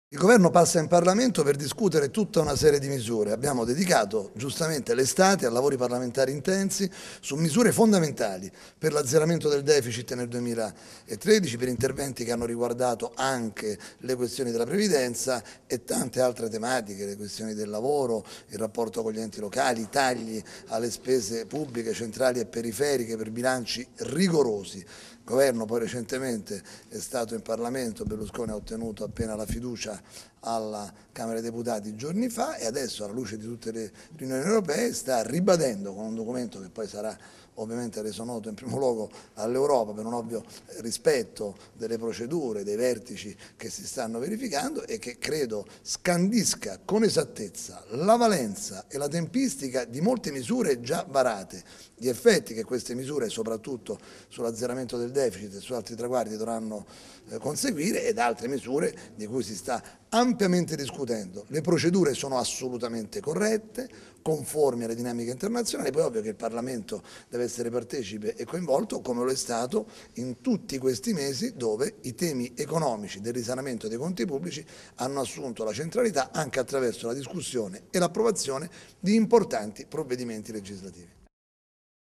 Il governo passa in Parlamento per discutere tutta una serie di misure. Abbiamo dedicato giustamente l'estate a lavori parlamentari intensi su misure fondamentali per l'azzeramento del deficit nel 2013, per interventi che hanno riguardato anche le questioni della previdenza e tante altre tematiche, le questioni del lavoro, il rapporto con gli enti locali, i tagli alle spese pubbliche centrali e periferiche per bilanci rigorosi. Il governo poi recentemente è stato in Parlamento, Berlusconi ha ottenuto appena la fiducia alla Camera dei Deputati giorni fa e adesso, alla luce di tutte le riunioni europee, sta ribadendo con un documento che poi sarà ovviamente reso noto in primo luogo all'Europa per un ovvio rispetto delle procedure, dei vertici che si stanno verificando e che credo scandisca con esattezza la valenza e la tempistica di molte misure già varate, gli effetti che queste misure, soprattutto sull'azzeramento del deficit e su altri traguardi, dovranno conseguire ed altre misure di cui si sta ampiamente discutendo. Le procedure sono assolutamente corrette, conformi alle dinamiche internazionali, poi è ovvio che il Parlamento deve essere partecipe e coinvolto, come lo è stato in tutti questi mesi dove i temi economici del risanamento dei conti pubblici hanno assunto la centralità anche attraverso la discussione e l'approvazione di importanti provvedimenti legislativi.